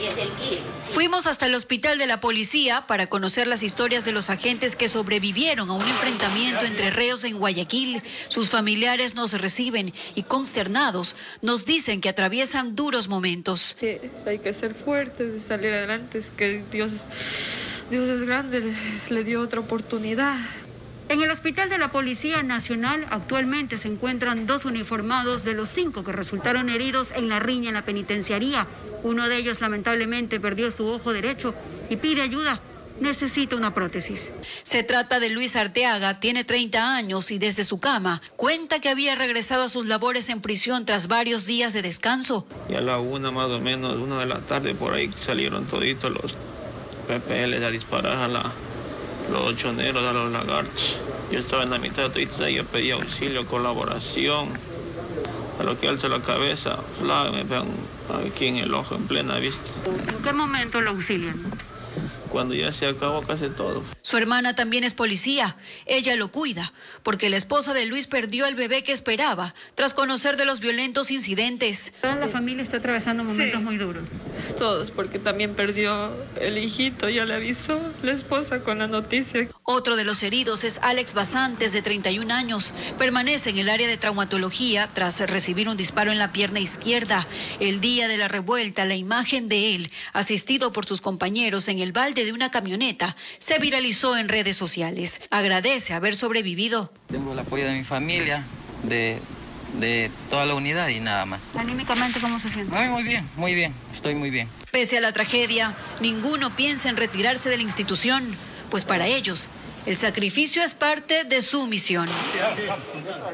Fuimos hasta el hospital de la policía para conocer las historias de los agentes que sobrevivieron a un enfrentamiento entre reos en Guayaquil. Sus familiares nos reciben y consternados nos dicen que atraviesan duros momentos. Hay que ser fuertes y salir adelante, es que Dios es grande, le dio otra oportunidad. En el hospital de la Policía Nacional actualmente se encuentran 2 uniformados de los 5 que resultaron heridos en la riña en la penitenciaría. Uno de ellos lamentablemente perdió su ojo derecho y pide ayuda. Necesita una prótesis. Se trata de Luis Arteaga, tiene 30 años y desde su cama cuenta que había regresado a sus labores en prisión tras varios días de descanso. Y a la 1 más o menos, 1 de la tarde por ahí salieron toditos los PPL a disparar a los choneros, a los lagartos. Yo estaba en la mitad de toditos ahí, yo pedí auxilio, colaboración. A lo que alzo la cabeza, me pegan aquí en el ojo, en plena vista. ¿En qué momento lo auxilian? Cuando ya se acabó casi todo. Su hermana también es policía. Ella lo cuida porque la esposa de Luis perdió al bebé que esperaba tras conocer de los violentos incidentes. Toda la familia está atravesando momentos muy duros. Todos, porque también perdió el hijito, ya le avisó la esposa con la noticia. Otro de los heridos es Alex Basantes, de 31 años. Permanece en el área de traumatología tras recibir un disparo en la pierna izquierda. El día de la revuelta, la imagen de él, asistido por sus compañeros en el balde de una camioneta, se viralizó en redes sociales. Agradece haber sobrevivido. Tengo el apoyo de mi familia, de toda la unidad y nada más. ¿Anímicamente cómo se siente? Muy bien, estoy muy bien. Pese a la tragedia, ninguno piensa en retirarse de la institución, pues para ellos el sacrificio es parte de su misión.